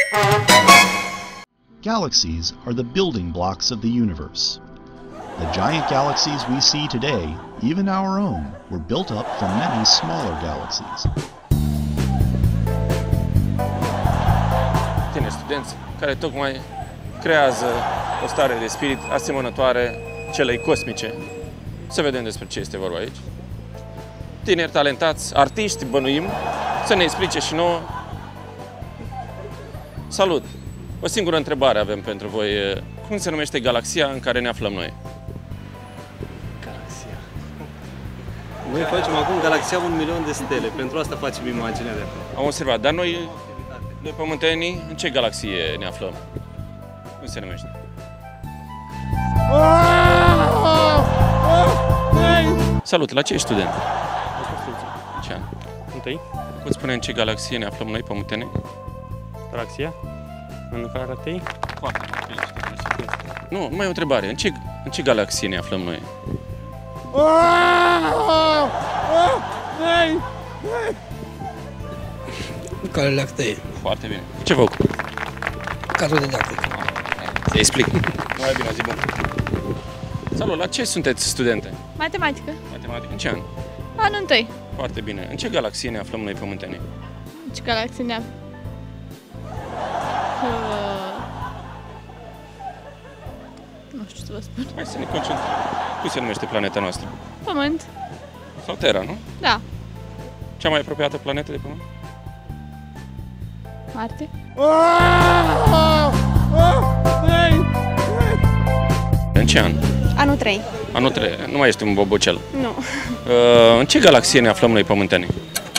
Galaxies are the building blocks of the universe. The giant galaxies we see today, even our own, were built up from many smaller galaxies. Tineri studenți care tocmai creează o stare de spirit asemănătoare celei cosmice. Să vedem despre ce este vorba aici. Tineri talentați, artiști, bănuim, să ne explice și nouă. Salut! O singură întrebare avem pentru voi. Cum se numește galaxia în care ne aflăm noi? Galaxia. Noi facem acum galaxia 1.000.000 de stele. Pentru asta facem imaginea de acum. Am observat, dar noi pământenii, în ce galaxie ne aflăm? Cum se numește? Salut! La ce ești student? În ce an? Întâi. Poți spune în ce galaxie ne aflăm noi, pământenii? Galaxia? În Caractei? Foarte. Nu, numai o întrebare. În ce galaxie ne aflăm noi? Calea Lactee. Foarte bine. Ce vă ocup? Cadrul didactic. Să explic. Mai bine, zi bun. Salut, la ce sunteți studente? Matematică. Matematică. În ce an? Anul 1. Foarte bine. În ce galaxie ne aflăm noi, pământenii? În ce galaxie ne aflăm? Nu știu ce să vă spun. Hai să ne concentrăm. Cum se numește planeta noastră? Pământ. Sau Terra, nu? Da. Cea mai apropiată planetă de Pământ? Marte. În ce an? Anul 3. Anul 3. Nu mai ești un bobocel. Nu. În ce galaxie ne aflăm noi, pământenii?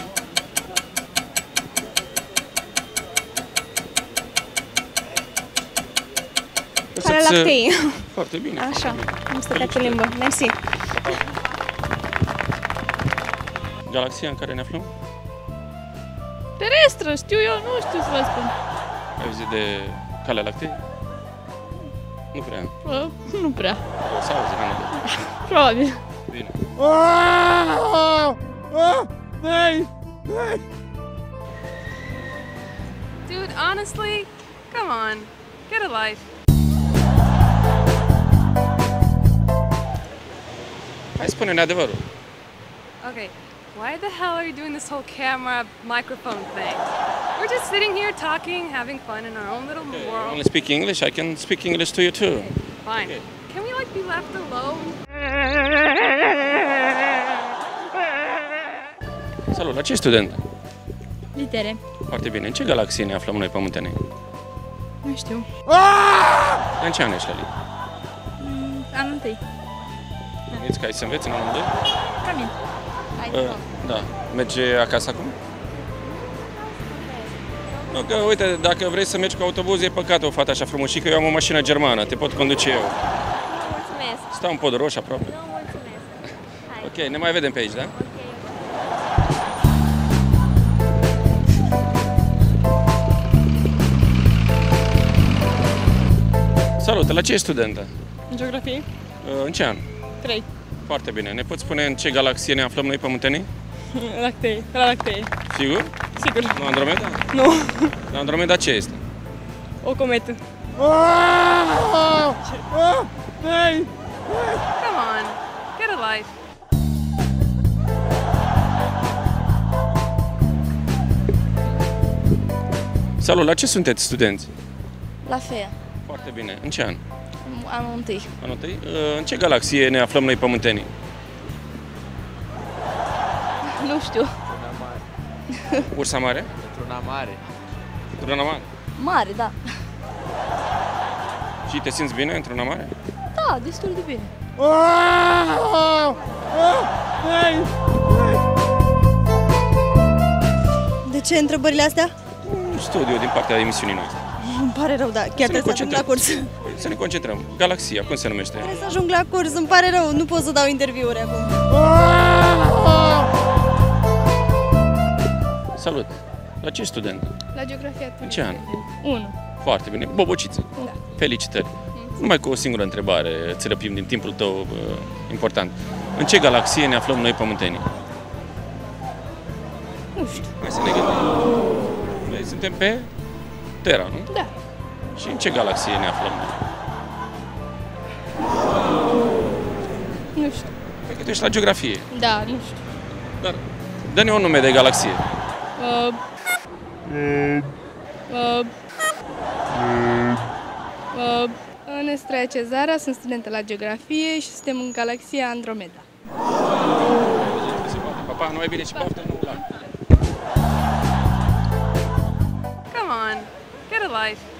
Calea Lactei. Foarte bine. Așa. Am stătea pe limbă. Mersi. Galaxia în care ne aflăm? Terestră, știu eu, nu știu să vă spun. Ai auzit de Calea Lactei? Nu prea. Nu prea. O să auzi, Ana. Probabil. Bine. Dude, honestly, come on, get a life. Hai, spune-ne adevărul. Okay, why the hell are you doing this whole camera microphone thing? We're just sitting here talking, having fun in our own little I world. only speak English. I can speak English to you too. Fine. Can we like be left alone? Salut, la ce student? Litere. Foarte bine. În ce galaxie ne aflăm noi, pământenii? Nu știu. În ce an ești, Lali? Anul 1. Ești că ai să înveți în anul 2? Camin. Da. Merge acasă acum? Nu, că uite, dacă vrei să mergi cu autobuz, e păcat o fată așa frumușică, eu am o mașină germană, te pot conduce eu. Mulțumesc. Stau în Podul Roșu aproape. Nu, mulțumesc. Hai. Ok, ne mai vedem pe aici, da? Salut, la ce ești studentă? În geografie? În ce an? 3. Foarte bine. Ne poți spune în ce galaxie ne aflăm noi, pământenii? Lactei. La Lactei. Sigur? Sigur. Nu Andromeda? Nu. Andromeda ce este? O cometă. Come on, get a life. Salut, la ce sunteți studenți? La FEA. Foarte bine. În ce an? Anul 1. Anul 1? În ce galaxie ne aflăm noi, pământenii? Nu știu. Ursa Mare? Într-una mare. Într-una mare? Mare, da. Și te simți bine într-una mare? Da, destul de bine. De ce întrebările astea? Un studiu din partea emisiunii noastre. Îmi pare rău, da. Chiar trebuie să ajung la curs. Să ne concentrăm. Galaxia, cum se numește? Trebuie să ajung la curs, îmi pare rău. Nu pot să dau interviuri acum. Salut! La ce student? La geografie. În ce an? 1. Foarte bine. Bobociță. Da. Felicitări. Numai cu o singură întrebare îți răpim din timpul tău important. În ce galaxie ne aflăm noi, pământenii? Nu știu. Hai să ne gândim. Noi suntem pe Terra, nu? Da. Și în ce galaxie ne aflăm noi? Nu știu. Cred că tu ești la geografie. Da, nu știu. Dar dă-ne un nume de galaxie. În Estraia Cezara, sunt studentă la geografie și suntem în galaxia Andromeda. Papa, numai bine și poftă nou la... Come on, get a life.